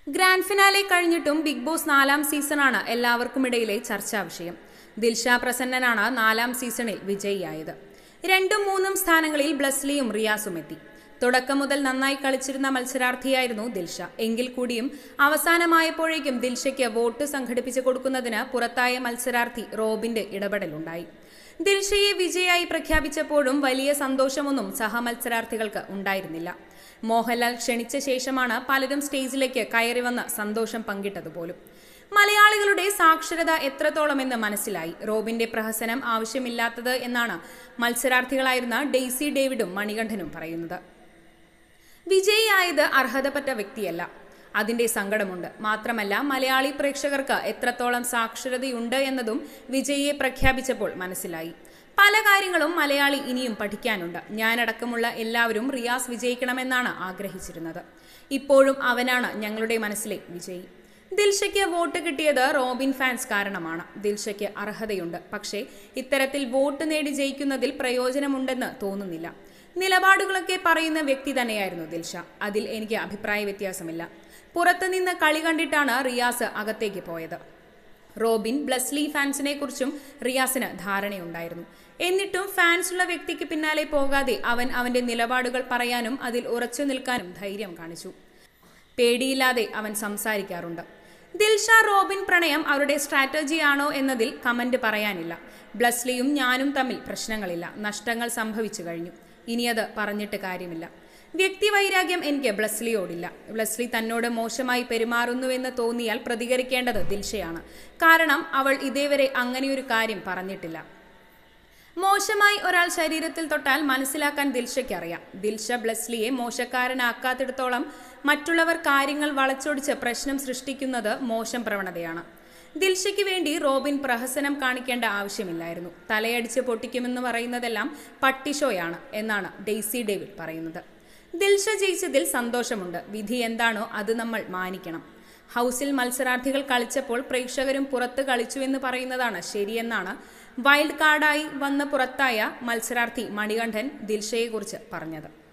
Grand finale കഴിഞ്ഞിട്ടും Bigg Boss 4ാം സീസണാണ് എല്ലാവർക്കുമിടയിലെ ചർച്ചാ വിഷയം. ദിൽഷ പ്രസന്നനാണ് 4ാം സീസണിൽ വിജയിയായത്. 2ഉം 3ഉം സ്ഥാനങ്ങളിൽ ബ്ലസ്ലിയും റിയാസും എത്തി. തുടക്കം മുതൽ നന്നായി കളിച്ചിരുന്ന മത്സരാർത്ഥിയായിരുന്നു ദിൽഷ. എങ്കിൽ കൂടിയും അവസാനമായപ്പോഴേക്കും ദിൽഷയ്ക്ക് വോട്ട് സംഘടിപ്പിച്ചു കൊടുക്കുന്നതിന് പുറത്തായ മത്സരാർത്ഥി റോബിന്റെ ഇടപെടലുണ്ടായി. ദിൽഷയെ വിജയായി പ്രഖ്യാപിച്ചപ്പോഴും വലിയ സന്തോഷമൊന്നും സഹമത്സരാർത്ഥികൾക്ക് ഉണ്ടായിരുന്നില്ല. മോഹൻലാൽ ക്ഷണിച്ച ശേഷമാണ് പലരും സ്റ്റേജിലേക്ക് കയറി വന്ന് സന്തോഷം പങ്കിട്ടതുപോലും. മലയാളികളുടെ സാക്ഷരത എത്രത്തോളമെന്ന് മനസ്സിലായി. റോബിന്റെ പ്രഹസനം ആവശ്യമില്ലാത്തത് എന്നാണ് മത്സരാർത്ഥികളായിരുന്ന ഡെയ്സി ഡേവിഡും മണികണ്ഠനും പറയുന്നത്. വിജയിയായത് അർഹതപ്പെട്ട വ്യക്തിയല്ല, അതിന്റെ സങ്കടമുണ്ട്. മാത്രമല്ല, മലയാളി പ്രേക്ഷകർക്ക് എത്രത്തോളം സാക്ഷരതയുണ്ട് എന്നതും വിജയിയെ പ്രഖ്യാപിച്ചപ്പോൾ മനസ്സിലായി. പല കാര്യങ്ങളും മലയാളി ഇനിയും പഠിക്കാനുണ്ട്. ഞാനടക്കമുള്ള എല്ലാവരും റിയാസ് വിജയിക്കണമെന്നാണ് ആഗ്രഹിച്ചിരുന്നത്. ഇപ്പോഴും അവനാണ് ഞങ്ങളുടെ മനസ്സിലെ വിജയി. ദിൽഷയ്ക്ക് വോട്ട് കിട്ടിയത് റോബിൻ ഫാൻസ് കാരണമാണ്. ദിൽഷയ്ക്ക് അർഹതയുണ്ട്, പക്ഷേ ഇത്തരത്തിൽ വോട്ട് നേടി ജയിക്കുന്നതിൽ പ്രയോജനമുണ്ടെന്ന് തോന്നുന്നില്ല. നിലപാടുകളൊക്കെ പറയുന്ന വ്യക്തി തന്നെയായിരുന്നു ദിൽഷ. അതിൽ എനിക്ക് അഭിപ്രായ വ്യത്യാസമില്ല. പുറത്തുനിന്ന് കളി കണ്ടിട്ടാണ് റിയാസ് അകത്തേക്ക് പോയത്. റോബിൻ, ബ്ലസ്ലി ഫാൻസിനെ കുറിച്ചും റിയാസിന് ധാരണയുണ്ടായിരുന്നു. എന്നിട്ടും ഫാൻസുള്ള വ്യക്തിക്ക് പിന്നാലെ പോകാതെ അവൻ അവന്റെ നിലപാടുകൾ പറയാനും അതിൽ ഉറച്ചു നിൽക്കാനും ധൈര്യം കാണിച്ചു. പേടിയില്ലാതെ അവൻ സംസാരിക്കാറുണ്ട്. ദിൽഷ റോബിൻ പ്രണയം അവരുടെ സ്ട്രാറ്റജിയാണോ എന്നതിൽ കമന്റ് പറയാനില്ല. ബ്ലസ്ലിയും ഞാനും തമ്മിൽ പ്രശ്നങ്ങളില്ല. നഷ്ടങ്ങൾ സംഭവിച്ചു കഴിഞ്ഞു. ഇനി അത് പറഞ്ഞിട്ട് കാര്യമില്ല. വ്യക്തിവൈരാഗ്യം എനിക്ക് ബ്ലസ്ലിയോടില്ല. ബ്ലസ്ലി തന്നോട് മോശമായി പെരുമാറുന്നുവെന്ന് തോന്നിയാൽ പ്രതികരിക്കേണ്ടത് ദിൽഷയാണ്. കാരണം അവൾ ഇതേവരെ അങ്ങനെയൊരു കാര്യം പറഞ്ഞിട്ടില്ല. മോശമായി ഒരാൾ ശരീരത്തിൽ തൊട്ടാൽ മനസ്സിലാക്കാൻ ദിൽഷയ്ക്കറിയാം. ദിൽഷ ബ്ലസ്ലിയെ മോശക്കാരനാക്കാത്തിടത്തോളം മറ്റുള്ളവർ കാര്യങ്ങൾ വളച്ചൊടിച്ച് പ്രശ്നം സൃഷ്ടിക്കുന്നത് മോശം പ്രവണതയാണ്. ദിൽഷയ്ക്ക് വേണ്ടി റോബിൻ പ്രഹസനം കാണിക്കേണ്ട ആവശ്യമില്ലായിരുന്നു. തലയടിച്ച് പൊട്ടിക്കുമെന്ന് പറയുന്നതെല്ലാം പട്ടിഷോയാണ് എന്നാണ് ഡെയ്സി ഡേവിഡ് പറയുന്നത്. ദിൽഷ ജയിച്ചതിൽ സന്തോഷമുണ്ട്. വിധി എന്താണോ അത് നമ്മൾ മാനിക്കണം. ഹൗസിൽ മത്സരാർത്ഥികൾ കളിച്ചപ്പോൾ പ്രേക്ഷകരും പുറത്ത് കളിച്ചുവെന്ന് പറയുന്നതാണ് ശരിയെന്നാണ് വൈൽഡ് കാർഡായി വന്ന് പുറത്തായ മത്സരാർത്ഥി മണികണ്ഠൻ ദിൽഷയെക്കുറിച്ച് പറഞ്ഞത്.